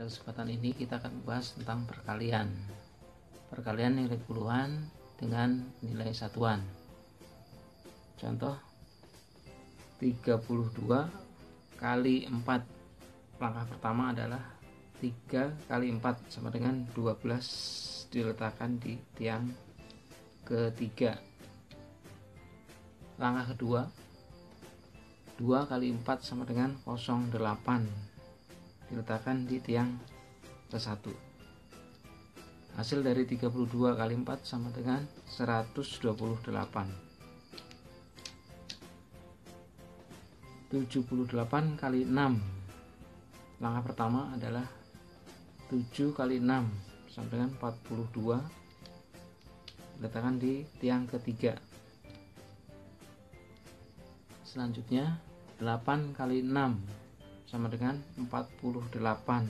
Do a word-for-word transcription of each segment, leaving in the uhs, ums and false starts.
Pada kesempatan ini kita akan membahas tentang perkalian. Perkalian nilai puluhan dengan nilai satuan. Contoh tiga puluh dua kali empat. Langkah pertama adalah tiga kali empat sama dengan dua belas, diletakkan di tiang ketiga. Langkah kedua, dua kali empat sama dengan nol koma delapan, diletakkan di tiang ke satu. Hasil dari tiga puluh dua kali empat sama dengan seratus dua puluh delapan. tujuh puluh delapan kali enam. Langkah pertama adalah tujuh kali enam sama dengan empat puluh dua, diletakkan di tiang ketiga. Selanjutnya delapan kali enam sama dengan empat puluh delapan.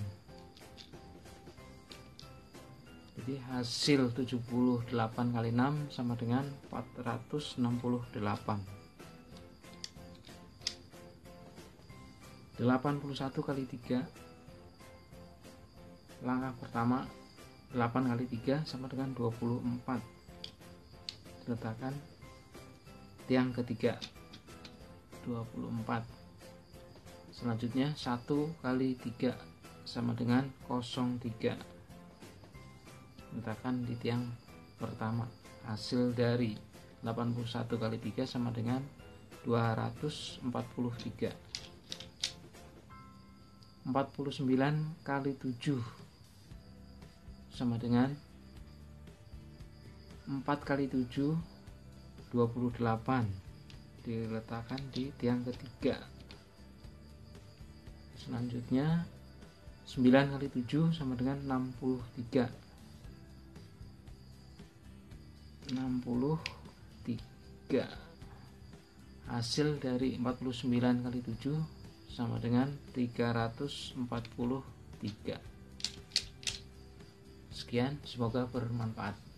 Jadi hasil tujuh puluh delapan kali enam sama dengan empat ratus enam puluh delapan. delapan puluh satu kali tiga. Langkah pertama delapan kali tiga sama dengan dua puluh empat, diletakkan tiang ketiga dua puluh empat. Selanjutnya satu kali tiga sama dengan nol koma tiga, letakkan di tiang pertama. Hasil dari delapan puluh satu kali tiga sama dengan dua ratus empat puluh tiga. empat puluh sembilan kali tujuh sama dengan empat kali tujuh, dua puluh delapan, diletakkan di tiang ketiga. Selanjutnya sembilan kali tujuh sama dengan enam puluh tiga. enam puluh tiga. Hasil dari empat puluh sembilan kali tujuh sama dengan tiga ratus empat puluh tiga. Sekian, semoga bermanfaat.